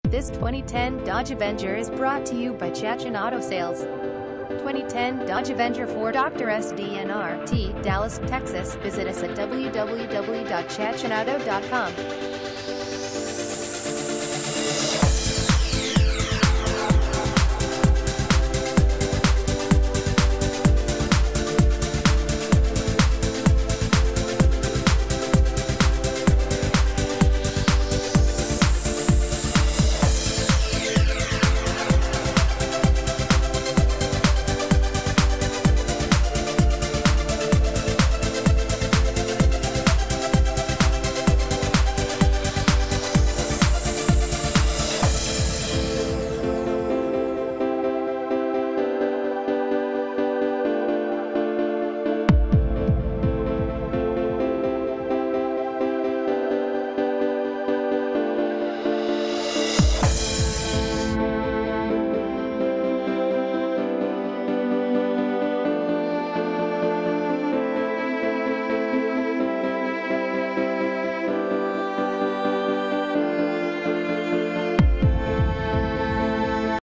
This 2010 Dodge Avenger is brought to you by Chachan Auto Sales. 2010 Dodge Avenger for Dr. SDNRT, Dallas, Texas. Visit us at www.chachanauto.com.